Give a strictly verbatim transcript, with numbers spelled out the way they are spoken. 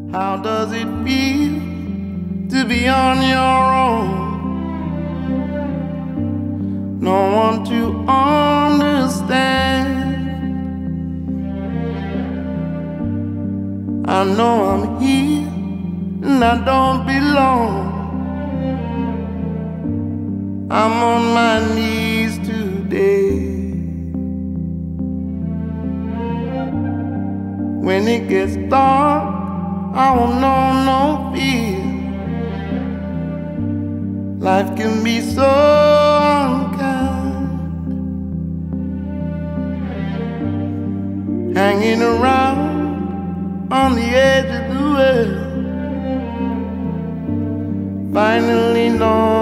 How does it feel to be on your own? No one to understand. I know I'm here and I don't belong. I'm on my knees today. When it gets dark, I won't know no fear. Life can be so unkind, hanging around on the edge of the world. Finally know